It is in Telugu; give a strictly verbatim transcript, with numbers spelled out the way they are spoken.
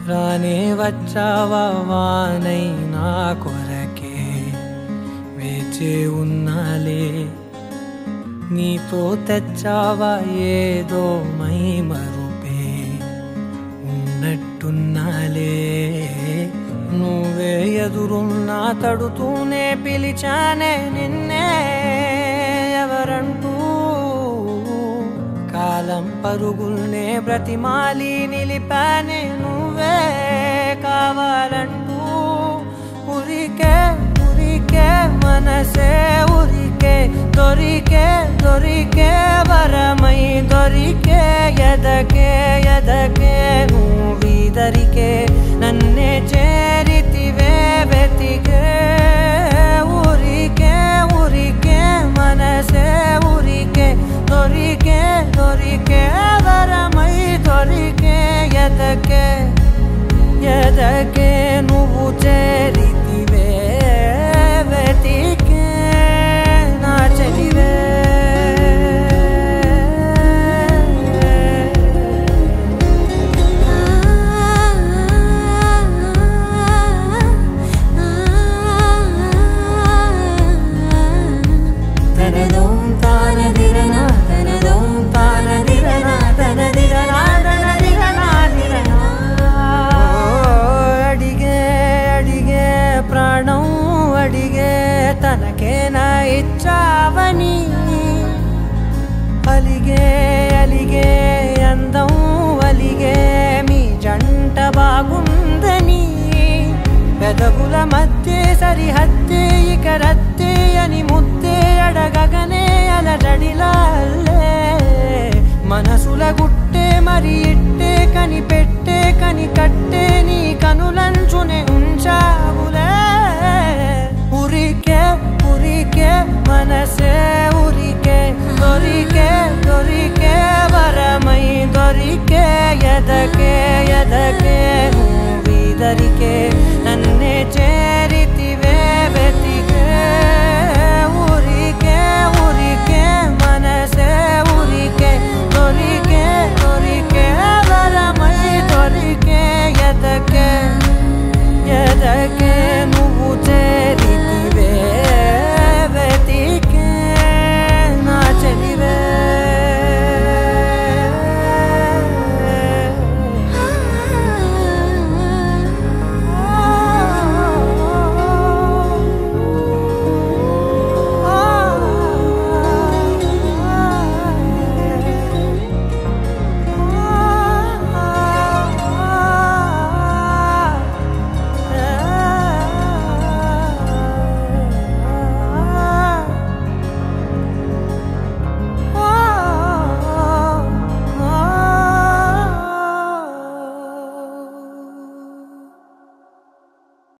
రానే వచ్చావా వానై నా కొరకే వేచే ఉన్నాలే నీతో తెచ్చావా ఏదో మై మరుపే ఉన్నట్టున్నాలే నువ్వే ఎదురున్నా తడుతూనే పిలిచానే నిన్నే ఎవరంటూ కాలం పరుగుల్నే బ్రతిమాలి నిలిపానే నువ్వే కావాలంటూ ఉరికే ఉరికే మనసే ఉరికే దొరికే దొరికే వరమై దొరికే ఎదకే ఎదకే నువ్విదరికే నన్నే చేరితివే వెతికే ఉరికే ఉరికే మనసే ఉరికే దొరికే దొరికే వరమై దొరికే ఎదకే ఎదకే నువ్వు చేరితివే వెతికే నా చెలివే తనకేనా ఇచ్చావని అలిగే అలిగే అందం అలిగే మీ జంట బాగుందని పెదవుల మధ్య సరిహద్దే ఇక రద్దే అని ముద్దే అడగగనే అలజడిలాల్లే మనసుల గుట్టే మరి ఇట్టే కని పెట్టే కని కట్టే నీ కనులంచునే ఉంచావులే ఉరికే ఉరికే మనసే ఉరికే దొరికే దొరికే వరమై దొరికే ఎదకే ఎదకే నువ్విదరికే నన్నే చే